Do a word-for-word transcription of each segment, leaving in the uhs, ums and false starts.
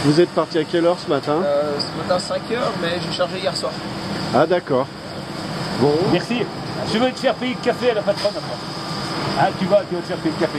Vous êtes parti à quelle heure ce matin? euh, Ce matin cinq heures, mais j'ai chargé hier soir. Ah d'accord. Bon. Merci. Je vais te faire payer le café à la patronne après. Ah, tu vas, tu vas te faire payer le café.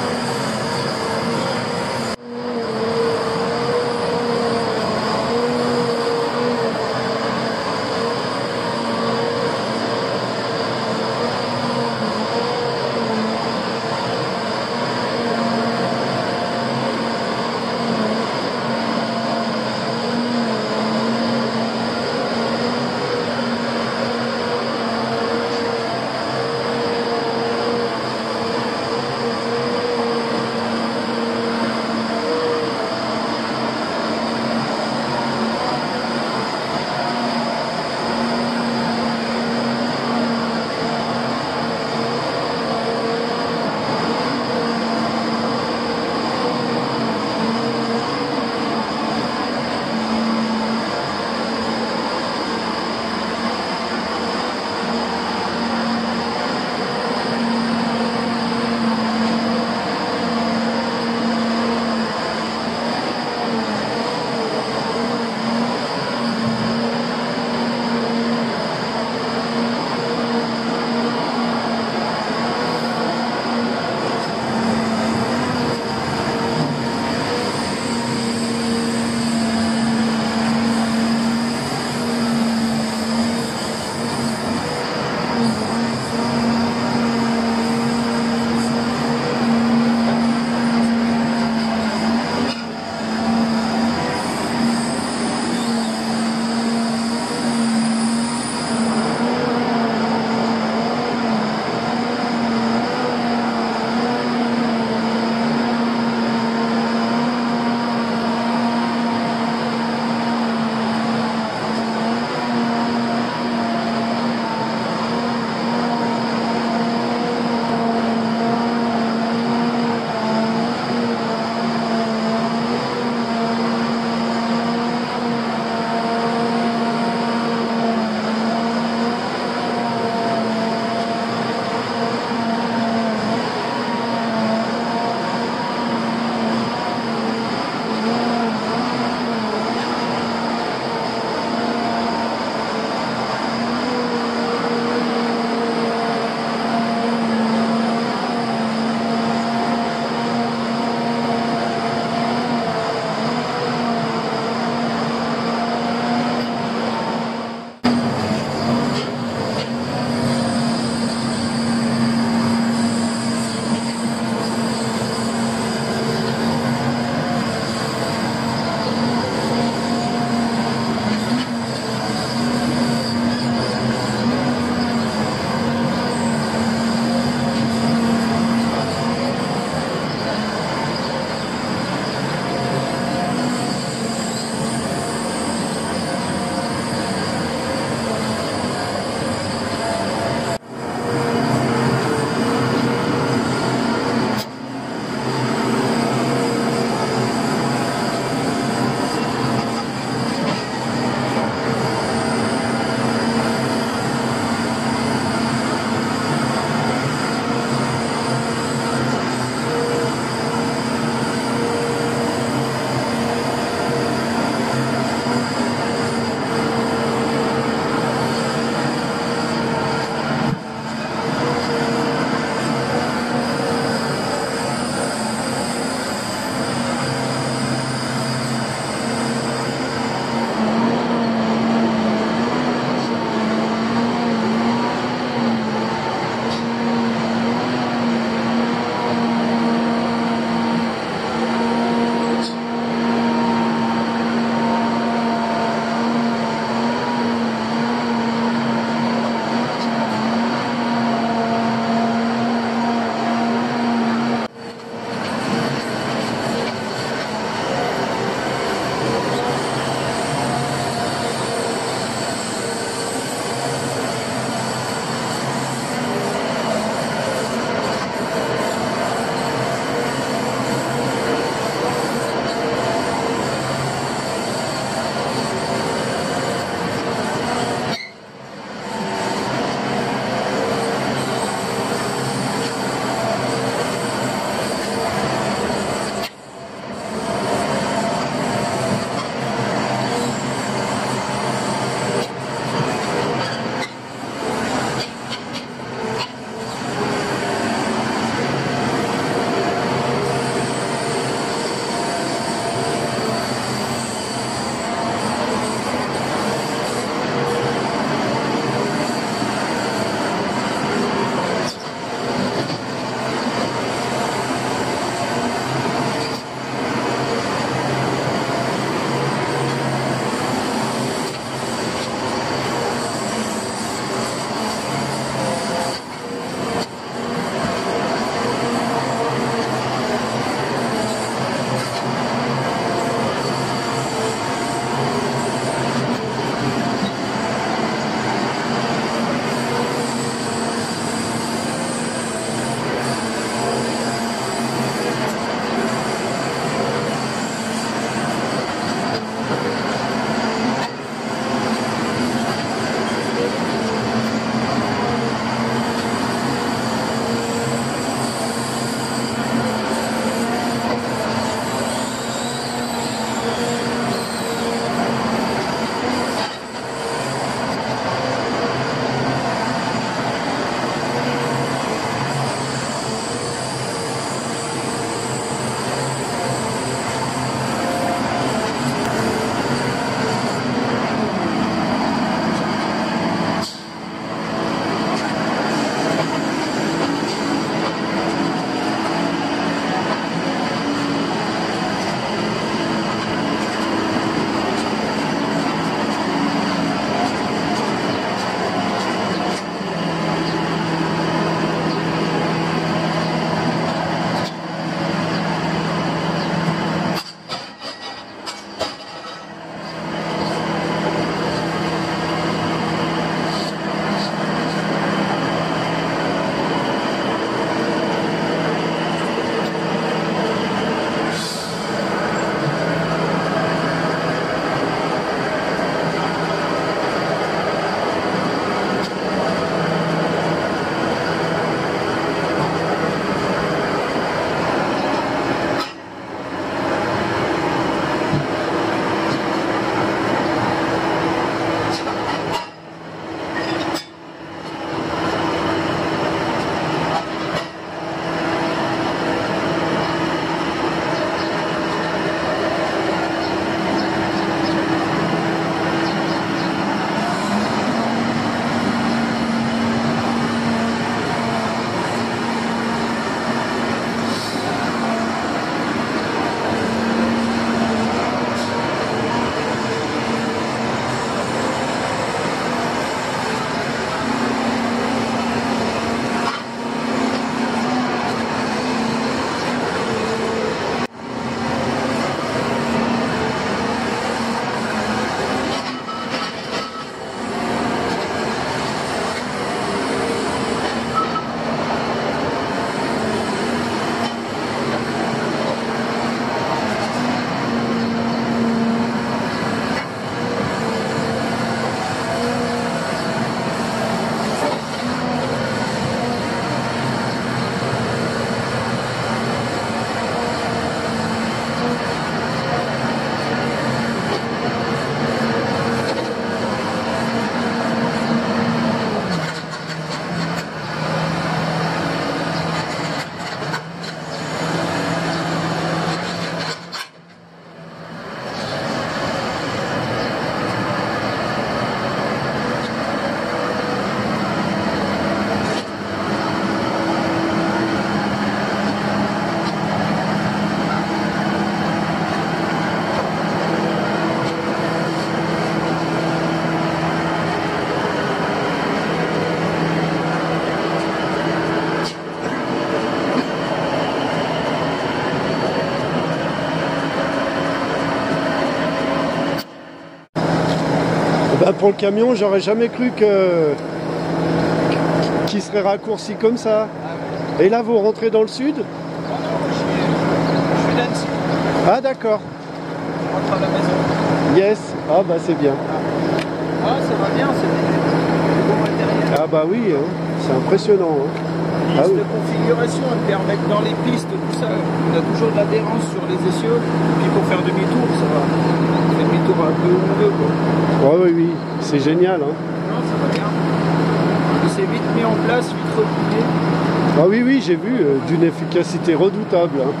pour le camion, j'aurais jamais cru que qu'il serait raccourci comme ça. Et là, vous rentrez dans le sud? Non, non, je suis, je suis d'Annecy. Ah d'accord. Je rentre à la maison. Yes. Ah bah c'est bien. Ah, ça va bien, c'est du bon matériel. Ah bah oui, hein. C'est impressionnant. Hein. Les Ah listes oui. de configuration, elles permettent dans les pistes, tout ça, on a toujours de l'adhérence sur les essieux. Puis pour faire demi-tour, ça va. On fait demi-tour un peu où on veut, quoi. Ouais, oui, oui, c'est génial. Hein. Non, ça va bien. Et c'est vite mis en place, vite replié. Ah oui, oui, j'ai vu, euh, d'une efficacité redoutable. Hein.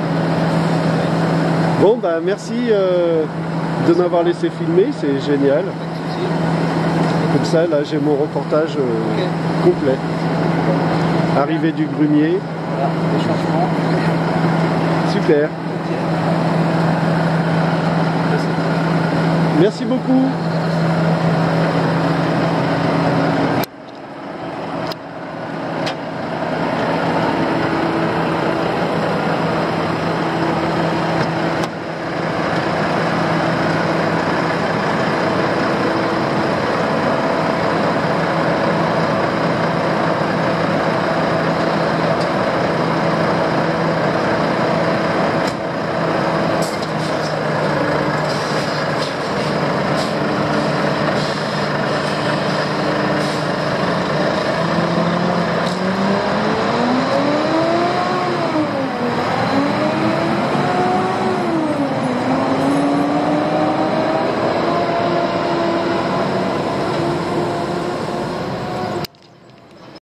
Bon, bah merci euh, de m'avoir laissé filmer, c'est génial. Comme ça, là, j'ai mon reportage euh, Ok. complet. Arrivée du grumier, Voilà, les changements. super. Ok. Merci beaucoup.